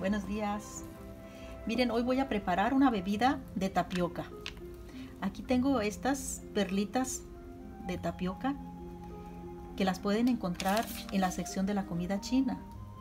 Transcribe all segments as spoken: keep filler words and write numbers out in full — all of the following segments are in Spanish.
Buenos días. Miren, hoy voy a preparar una bebida de tapioca. Aquí tengo estas perlitas de tapioca que las pueden encontrar en la sección de la comida china.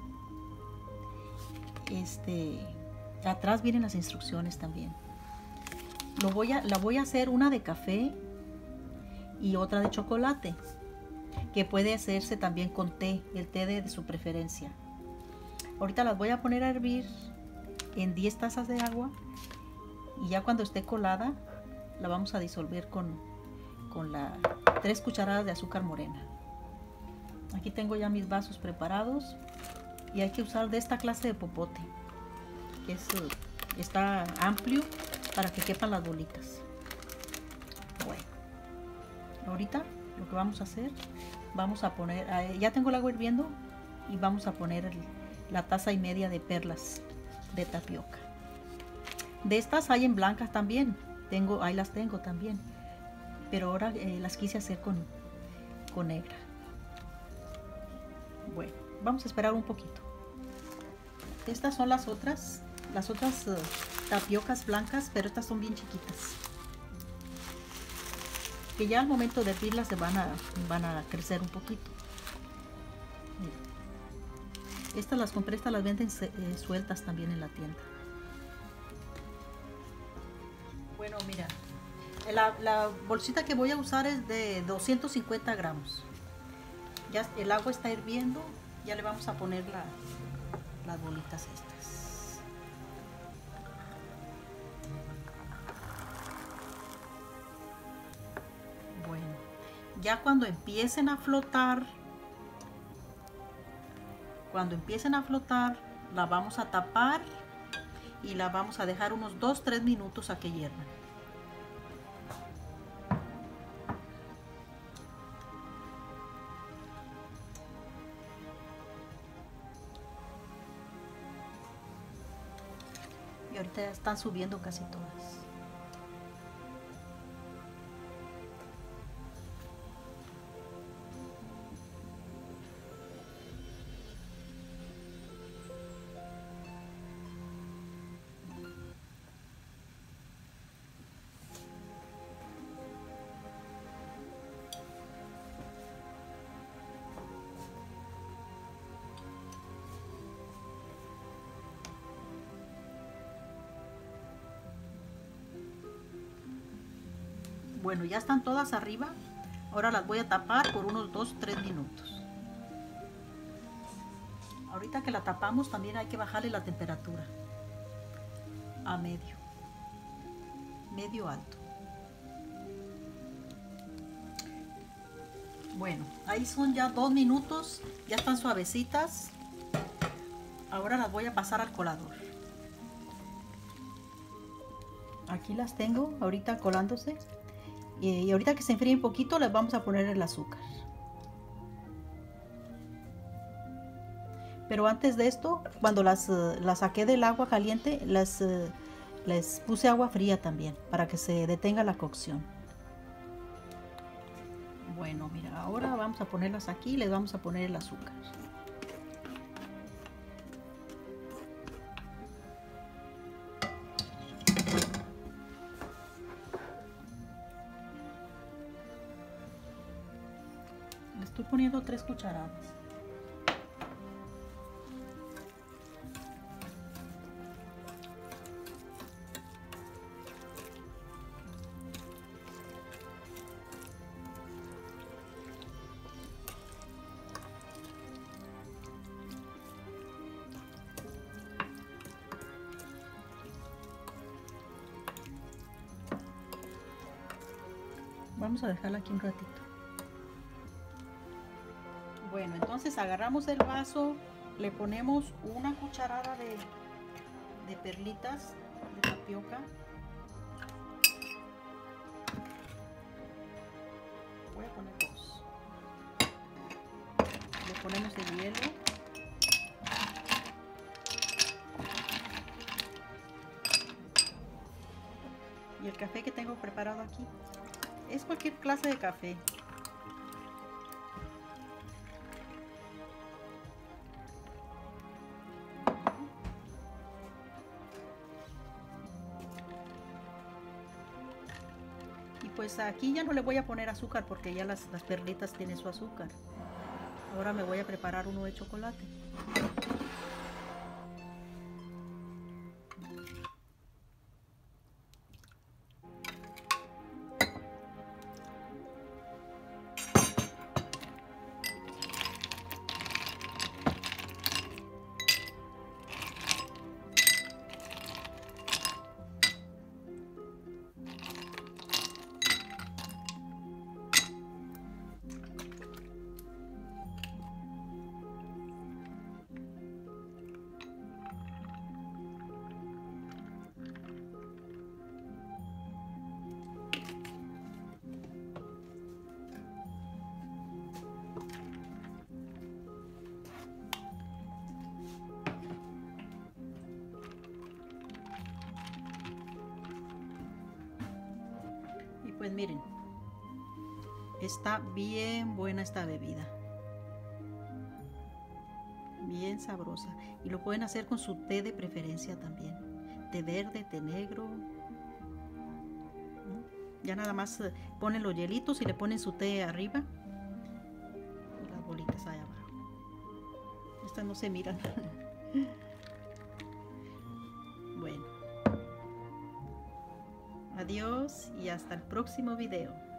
Este, atrás vienen las instrucciones también. Lo voy a, la voy a hacer una de café y otra de chocolate, que puede hacerse también con té, el té de, de su preferencia. Ahorita las voy a poner a hervir en diez tazas de agua y ya cuando esté colada la vamos a disolver con, con la tres cucharadas de azúcar morena. Aquí tengo ya mis vasos preparados y hay que usar de esta clase de popote, que es, está amplio para que quepan las bolitas. Bueno, ahorita lo que vamos a hacer, vamos a poner, ya tengo el agua hirviendo y vamos a poner el, la taza y media de perlas de tapioca. De estas hay en blancas también, tengo, ahí las tengo también, pero ahora eh, las quise hacer con, con negra. Bueno, vamos a esperar un poquito. Estas son las otras, las otras uh, tapiocas blancas, pero estas son bien chiquitas, que ya al momento de hervirlas se van a, van a crecer un poquito. Miren. Estas las compré, estas las venden eh, sueltas también en la tienda. Bueno, mira, la, la bolsita que voy a usar es de doscientos cincuenta gramos. Ya el agua está hirviendo, ya le vamos a poner la, las bolitas estas. Bueno, ya cuando empiecen a flotar, cuando empiecen a flotar, la vamos a tapar y la vamos a dejar unos dos a tres minutos a que hiervan. Y ahorita ya están subiendo casi todas. Bueno, ya están todas arriba. Ahora las voy a tapar por unos dos a tres minutos. Ahorita que la tapamos también hay que bajarle la temperatura a medio, medio alto. Bueno, ahí son ya dos minutos, ya están suavecitas. Ahora las voy a pasar al colador. Aquí las tengo ahorita colándose. Y ahorita que se enfríe un poquito les vamos a poner el azúcar. Pero antes de esto, cuando las, las saqué del agua caliente, las, les puse agua fría también para que se detenga la cocción. Bueno, mira, ahora vamos a ponerlas aquí y les vamos a poner el azúcar. Le estoy poniendo tres cucharadas. Vamos a dejarla aquí un ratito. Bueno, entonces agarramos el vaso, le ponemos una cucharada de, de perlitas de tapioca. Voy a poner dos. Le ponemos el hielo. Y el café que tengo preparado aquí. Es cualquier clase de café. Y pues aquí ya no le voy a poner azúcar porque ya las, las perlitas tienen su azúcar. Ahora me voy a preparar uno de chocolate. Pues miren, está bien buena esta bebida, bien sabrosa, y lo pueden hacer con su té de preferencia también, té verde, té negro, ¿no? Ya nada más ponen los hielitos y le ponen su té arriba y las bolitas allá abajo. Estas no se miran. Bueno. Adiós y hasta el próximo video.